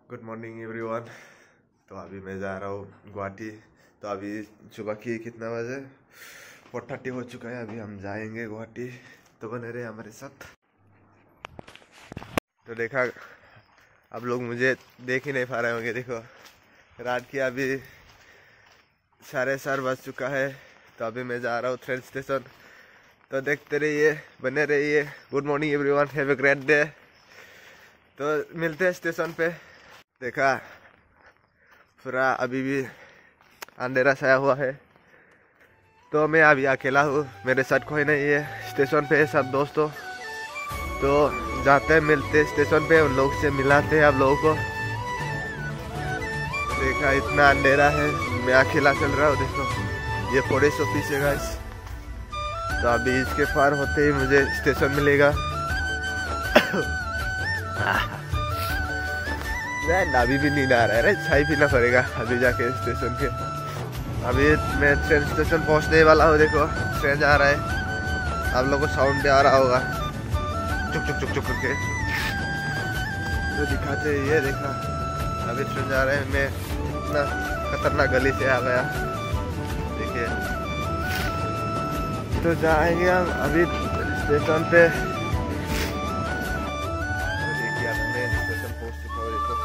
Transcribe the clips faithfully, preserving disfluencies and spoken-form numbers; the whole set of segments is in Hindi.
Good morning everyone. तो अभी मैं जा रहा हूँ गुवाहाटी। तो अभी सुबह की कितना बजे फोर थर्टी हो चुका है। अभी हम जाएंगे गुवाहाटी, तो बने रहे हमारे साथ। तो देखा आप लोग मुझे देख ही नहीं पा रहे होंगे। देखो रात की अभी साढ़े चार बज चुका है। तो अभी मैं जा रहा हूँ ट्रेन स्टेशन। तो देखते रहिए, बने रहिए। Good morning everyone, have a great day. तो मिलते हैं स्टेशन पे। देखा पूरा अभी भी अंधेरा छाया हुआ है। तो मैं अभी अकेला हूँ, मेरे साथ कोई नहीं है। स्टेशन पे है सब दोस्तों। तो जाते हैं, मिलते स्टेशन पे, उन लोग से मिलाते हैं आप लोगों को। देखा इतना अंधेरा है, मैं अकेला चल रहा हूँ। देखो ये फॉरेस्ट ऑफिस है गाइस। तो अभी इसके पार होते ही मुझे स्टेशन मिलेगा। अभी भी नींद आ रहा है, चाय पीना पड़ेगा अभी जाके स्टेशन के। अभी मैं ट्रेन स्टेशन पहुंचने वाला हूँ। देखो ट्रेन जा रहा है, आप लोगों को साउंड भी आ रहा होगा चुक चुक चुक चुक करके। तो दिखाते ये देखा अभी ट्रेन जा रहा है। मैं इतना खतरनाक गली से आ गया, देखिए। तो जाएंगे हम अभी स्टेशन पे। तो देखिए अब मैं स्टेशन पहुंच चुका हूँ। देखो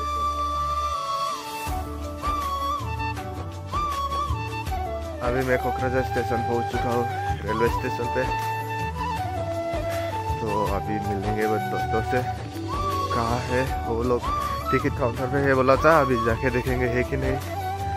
अभी मैं कोकराझार स्टेशन पहुंच चुका हूँ, रेलवे स्टेशन पे। तो अभी मिलेंगे वो दोस्तों से। कहाँ है वो लोग? टिकट काउंटर पे है बोला था, अभी जाके देखेंगे है कि नहीं।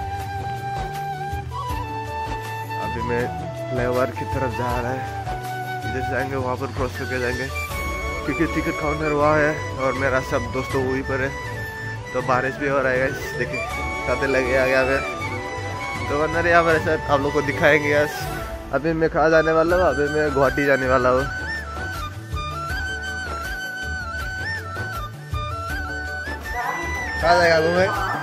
अभी मैं फ्लाईओवर की तरफ जा रहा है, इधर जाएंगे, वहाँ पर क्रॉस करके जाएंगे क्योंकि टिकट काउंटर वहाँ है और मेरा सब दोस्तों वहीं पर है। तो बारिश भी हो रहा है, देखिए छाते लगे आ गया मैं। तो बना रही हमारे साथ, आप लोग को दिखाएंगे। यस अभी मैं कहाँ जाने वाला हूँ? अभी मैं गुवाहाटी जाने वाला हूँ। कहाँ जाएगा घूमे?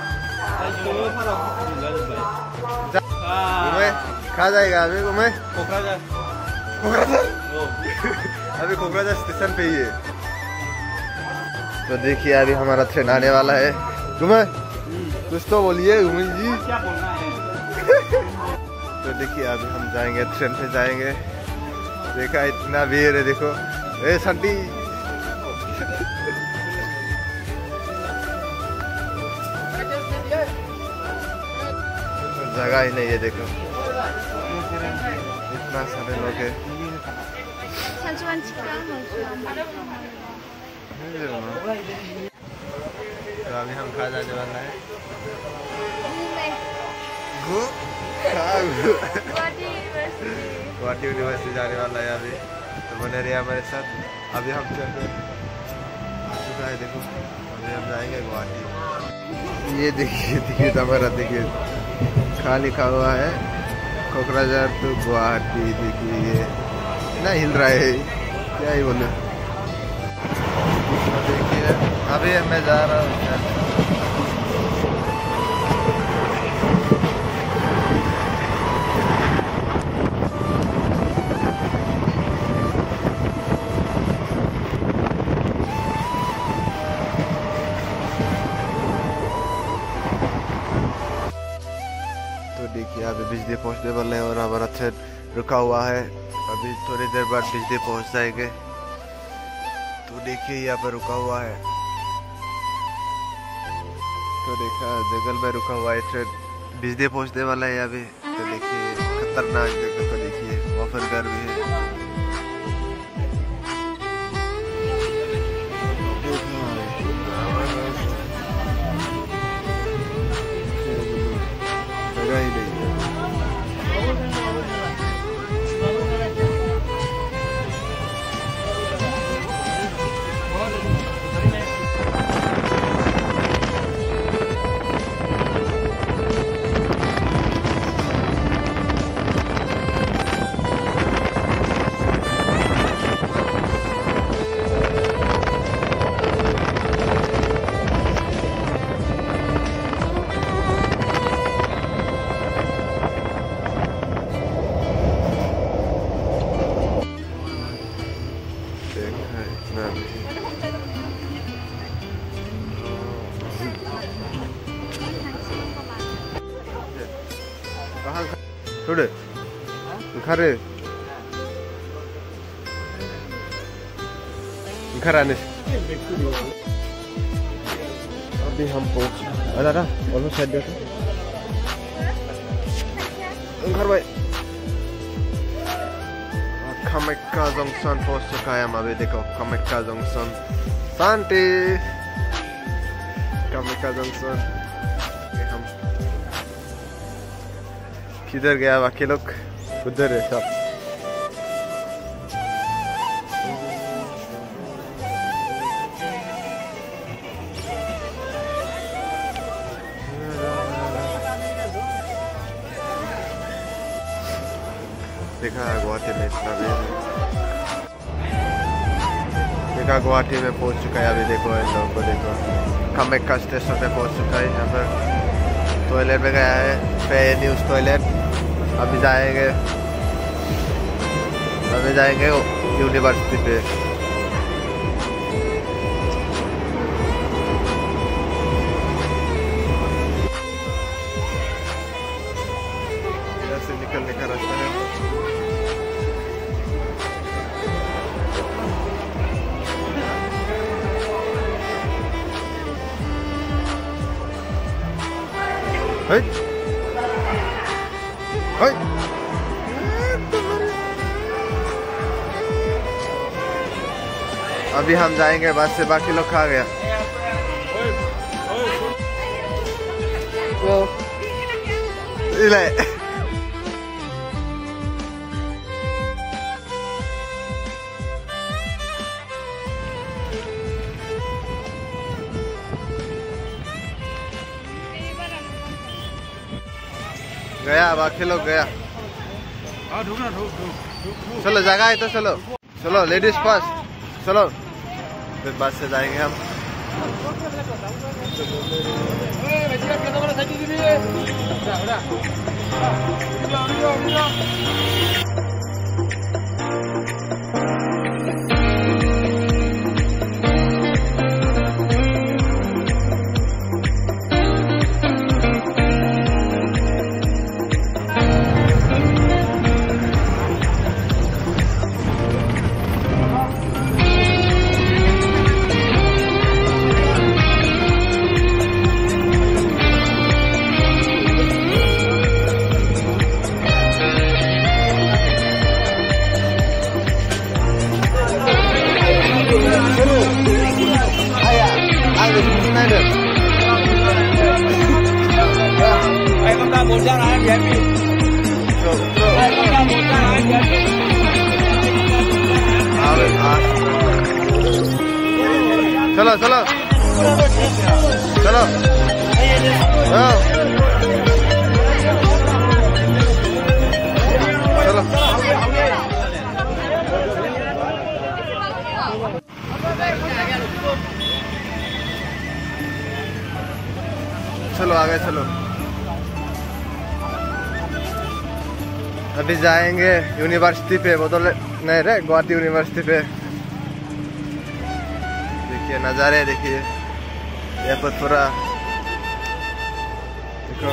घूमे कहाँ जाएगा अभी घूमे? कोकराझार। कोकराझार अभी कोकराझार स्टेशन पे ही है। तो देखिए अभी हमारा ट्रेन आने वाला है। घूमे कुछ तो बोलिए घूमे जी। क्या बोलना है? तो देखिए अभी हम जाएंगे, ट्रेन पे जाएंगे। देखा इतना भीड़ है, देखो। ए संटी जगह ही नहीं है, देखो इतना सारे लोग है। तो अभी हम कहाँ जाने वाला है? गुवाहाटी यूनिवर्सिटी जाने वाला है अभी। तो बने रहिए हमारे साथ। अभी हम ट्रेन पे आ चुका है, देखो अभी हम जाएंगे गुवाहाटी। ये देखिए टिकट हमारा, देखिए कहाँ लिखा हुआ है कोकराझार टू गुवाहाटी। देखिए ये ना हिल रहा है, क्या ही बोले। देखिए अभी मैं जा रहा हूँ। देखिए अभी बिजली पहुंचने वाले हैं और हमारा ट्रेन रुका हुआ है। अभी थोड़ी देर बाद बिजली पहुंच जाएंगे। तो देखिए यहाँ पर रुका हुआ है। तो देखा जंगल में रुका हुआ है ट्रेन, बिजली पहुंचने वाला है अभी। तो देखिए खतरनाक जगह को देखिए, वहाँ पर घर भी है। जगह ही नहीं है। थोड़े खरे घर आने अभी हम पहुंच अरे अरे ऑलमोस्ट साइड बैठो घर भाई कामाख्या जंक्शन पहुंच चुका है हम अभी देखो कामाख्या जंक्शन शांति कामाख्या जंक्शन हम किधर गया बाकी लोग उधर है सब देखा गुवाहाटी में इतना भी देखा गुवाहाटी में पहुंच चुका है अभी देखो इन लोगों को देखो कामाख्या स्टेशन पे पहुंच चुका है यहाँ पर टॉयलेट में गया है पे न्यूज़ टॉयलेट अभी जाएंगे अभी जाएंगे यूनिवर्सिटी पे इधर से निकलने का रास्ता है Hey! Hey! अभी हम जाएंगे बस से बाकी लोग खा गया गया बाकी लोग गया चलो जगह है तो चलो चलो लेडीज फर्स्ट चलो फिर बस से जाएंगे हम चलो चलो चलो चलो चलो आगे चलो अभी जाएंगे यूनिवर्सिटी पे वो तो नहीं रे गुवाहाटी यूनिवर्सिटी पे देखिए नज़ारे देखिए यहाँ पर थोड़ा देखो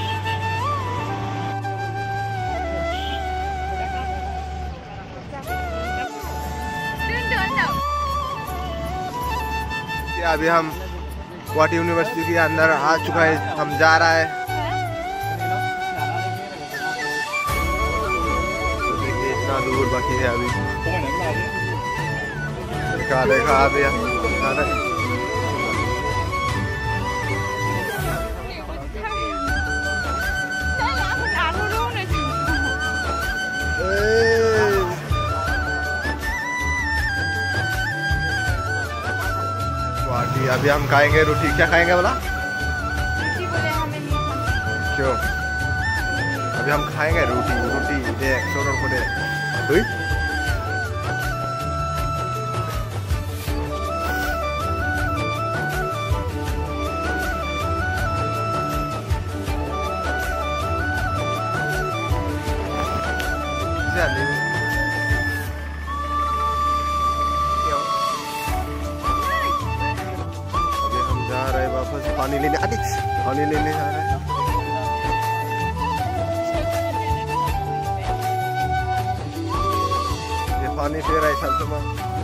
अभी हम गुवाहाटी यूनिवर्सिटी के अंदर आ चुका है हम जा रहा है तो देखिए इतना दूर बाकी है अभी देखा देखा अभी अभी हम खाएंगे रोटी क्या खाएंगे बोला क्यों अभी हम खाएंगे रोटी रोटी देख सोनर को दे दुई पानी लेने आदि पानी लेने जा रहे हैं पानी पी रहा है सब सुबह।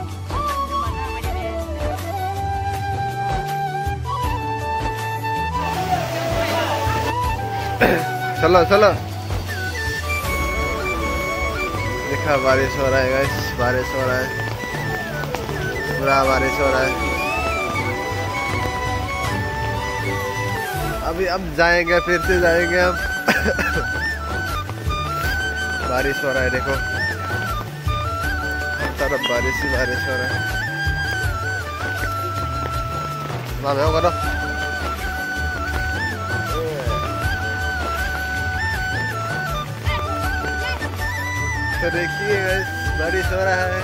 चलो चलो, देखा बारिश हो रहा है गाइस, बारिश हो रहा है, पूरा बारिश हो रहा है। अभी अब जाएंगे, फिर से जाएंगे हम। बारिश हो रहा है, देखो हर तरफ बारिश ही बारिश हो रहा है। मामे हो करो। तो देखिए बारिश हो रहा है।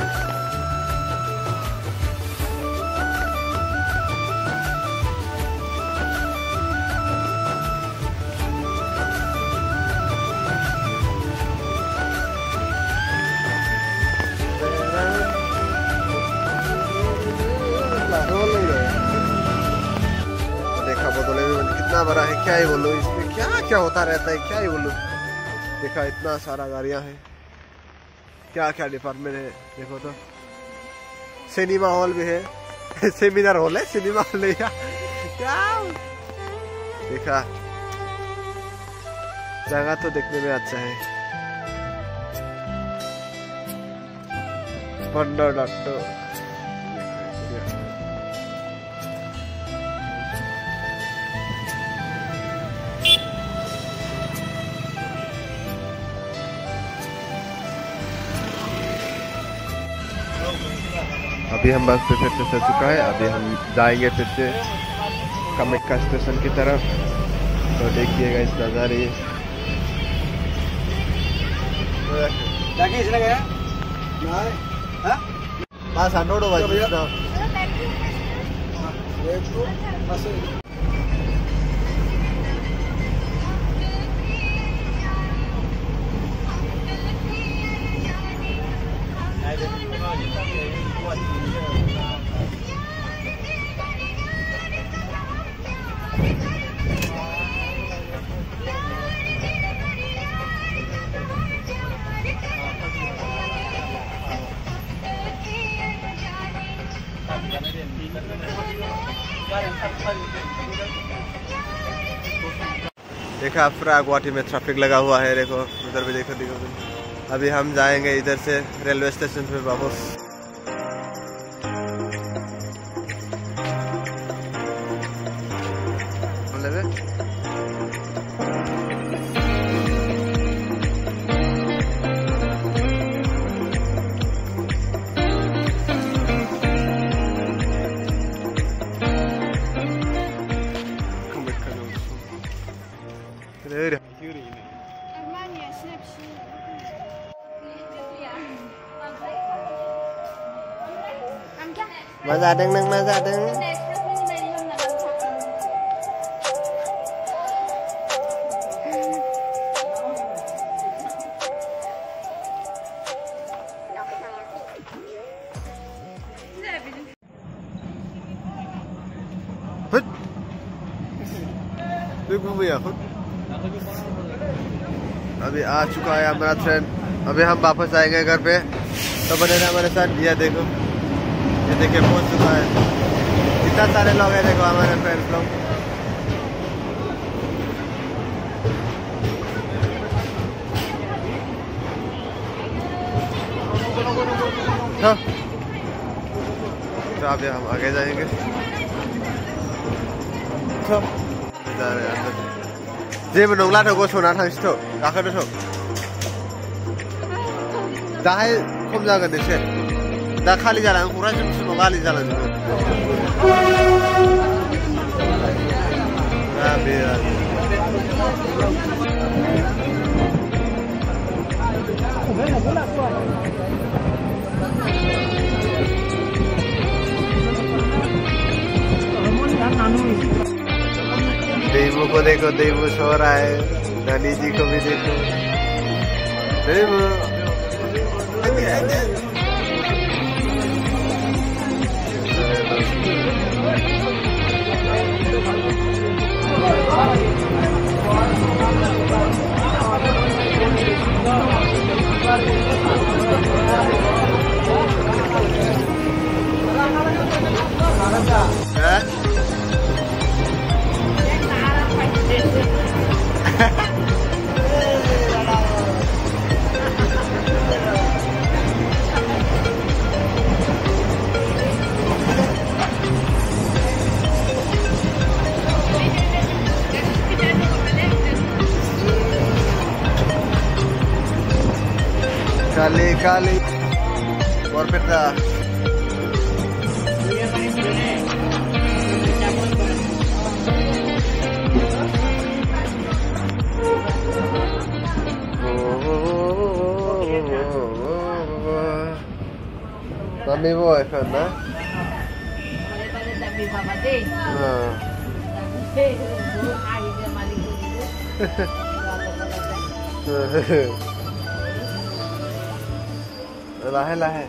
देखा बोतले में कितना बड़ा है, क्या ही बोलूं, इसमें क्या क्या होता रहता है, क्या ही बोलूं। देखा इतना सारा गाड़ियां हैं, क्या क्या डिपार्टमेंट है। देखो तो सिनेमा हॉल भी है, सेमिनार हॉल है, सिनेमा हॉल नहीं है क्या। देखा जगह तो देखने में अच्छा है। पंडर डॉक्टर अभी हम बस पे फिर से चल चुका है। अभी हम जाएंगे फिर से कामाख्या स्टेशन की तरफ। तो देखिएगा इस नज़ारे। बस हंड्रेड देखा पूरा गुवाहाटी में ट्रैफिक लगा हुआ है। देखो उधर भी देखो देखो। अभी हम जाएंगे इधर से रेलवे स्टेशन पे वापस। Masa deng neng masa deng. Hut. देखो भैया खुद अभी आ चुका है हमारा ट्रेन। अभी हम वापस आएंगे घर पे, तो बने रहे हमारे साथ। ये देखो, ये देखिए पहुंच चुका है। इतना सारे लोग हैं, देखो हमारे फ्रेंड्स लोग। तो, तो अभी हम आगे जाएंगे। तो जा रहे हैं अंदर। जेबो नंला थ' गसंना थांसै थ' गाखोदो थ'। दाहाय खम जागोन एसे। दा खालि जालाङो, क'क्राझारसिमाव खालि जालांजोबो। दा बे देवू को देखो, देवू सो रहा है। नानी जी को भी देखो। देवू kali kali Borpeta. Mami boy kan na? Lahe lahe.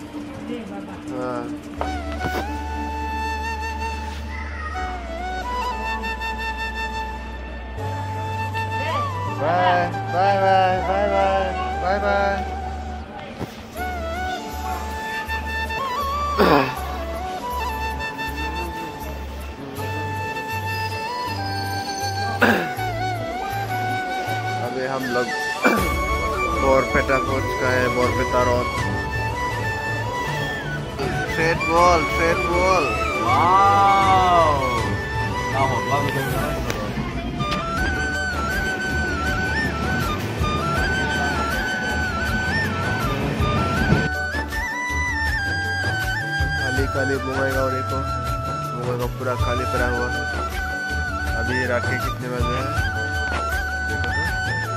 Bye bye bye bye bye bye bye. अभी हम लोग बोरपेटा पहुंच गए हैं। Barpeta road. Straight wall straight wall. Wow ना हो बाबू तो खाली खाली घूमेगा और एक घूमेगा पूरा खाली पड़ा हुआ। अभी रात के कितने बजे हैं देखो तो।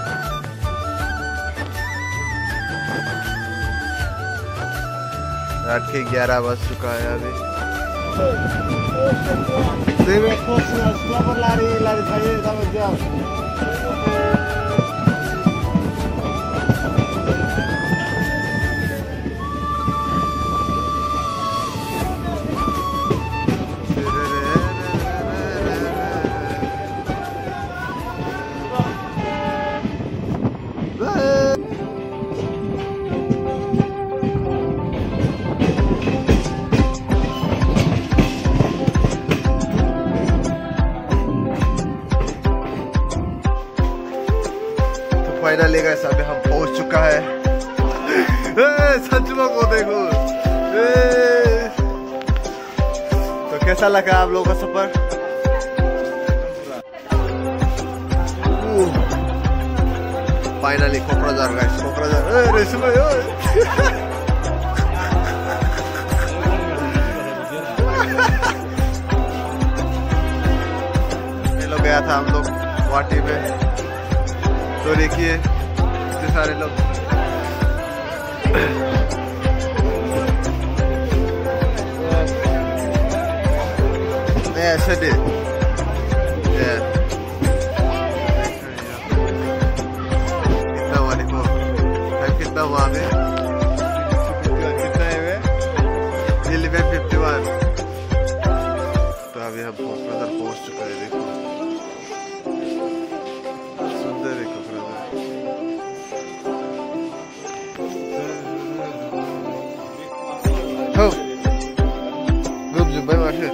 रात के ग्यारह बज चुका है अभी। lari lari saja sama jam. Finally guys अभी हम पहुंच चुका है। सच में को देखो। तो कैसा लगा आप लोगों का सफर? Finally Kokrajhar guys, Kokrajhar. ये लोग गया था हम लोग वाटी में। तो देखिए इतने सारे लोग। ऐसे दे कितना हुआ देखो टाइम कितना हुआ अभी कितना है इलेवन फिफ्टी वन। तो अभी हम कोकराझार पहुंच चुका है। देखो सुंदर है कोकराझार। हो गुड जुबाई माशे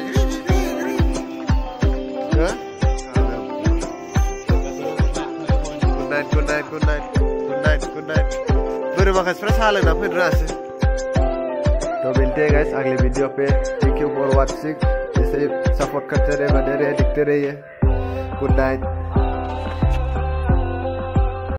Good night, good night, good night, good night. Terima kasih sudah saling apa dress. तो मिलते हैं गाइस अगले वीडियो पे। Thank you for watching. इसे सपोर्ट करते रहिए, बने रहिए, दिखते रहिए। Good night.